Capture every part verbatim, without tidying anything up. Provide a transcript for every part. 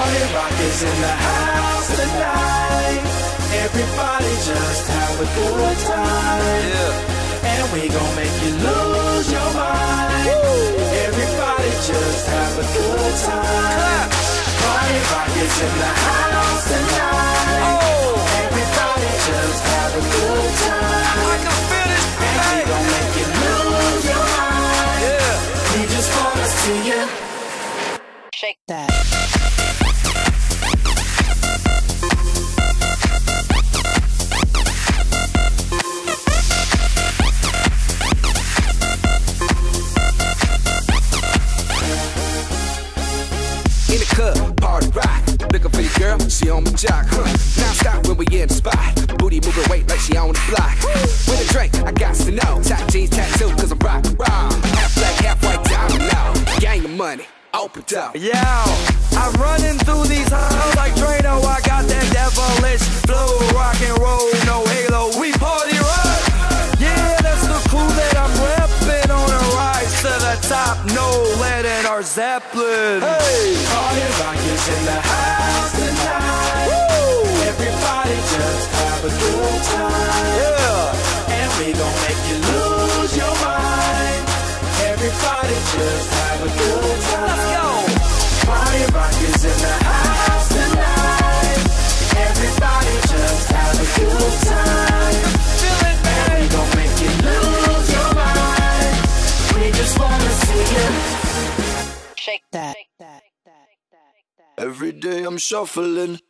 Party rock is in the house tonight. Everybody just have a good time. Yeah. And we gon' make you lose your mind. Woo. Everybody just have a good time. Party rock is in the house tonight. Oh. Everybody just have a good time. I can feel it. And we gon' make you lose your mind. Yeah. We just wanna see you shake that. In the club, party rock. Looking for your girl, she on my jock, huh? Now stop when we in the spot. Booty moving weight like she on the block. With a drink, I got to know. Top jeans tattoo, cause I'm rock raw. Half black, half white, diamond now. Gang of money, open up. Yo, I'm running through these halls like Drano. I got that devilish flow, rock and roll, no halo. We party rock. Yeah, that's the crew that I'm repping on a rise to the top. No lead in our Zeppelin. Hey, party rock is in the house tonight. Woo. Everybody just have a good time. Yeah, and we gon' make you lose your mind. Everybody just have a good time. Let's go. Party rock is in the house tonight. Everybody just have a good time. Feel it, man. And we gon' make you lose your mind. We just wanna see you shake that. Every day I'm shuffling.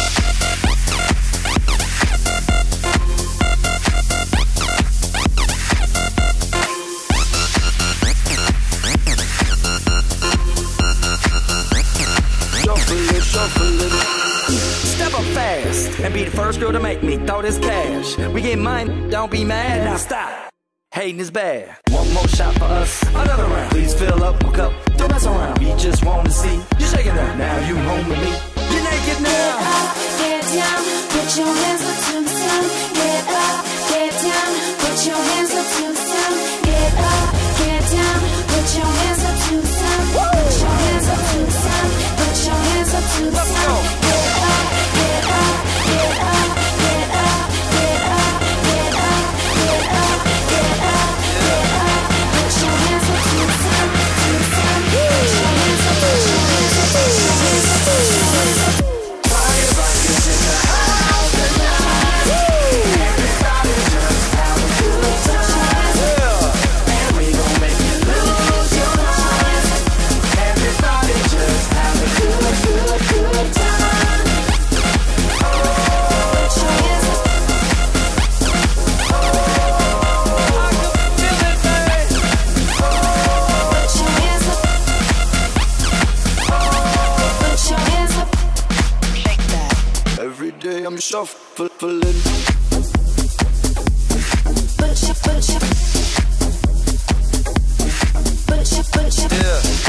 Shuffling, shuffling. Step up fast and be the first girl to make me throw this cash. We get mine, don't be mad. Now stop. Hating is bad. One more shot for us, another round. Please fill up my cup, don't mess around. We just wanna see you shaking that. Now you home with me. You're naked now. Get up, get down, put your hands up to the sun. Get up, get down, put your hands up to the sun. Get up, get down, put your hands up to the sun. Put your hands up to the sun. Put your hands up to the sun. Get up, get up, get up, get up, get up, get up, get up, get up, get up. Put your hands up to the sun, to the sun. Put your hands up, put your hands up, put your hands up, put your hands up. Party rock is in the house tonight. Everybody just have a good time. And we gon' make you lose your mind. Everybody just have a good, good, good time. Oh, Put your hands up. I can feel it, babe. Put your hands up. Put your hands up. Shake that. Every day I'm shuffling. Put your, put your, put your, put your. Yeah.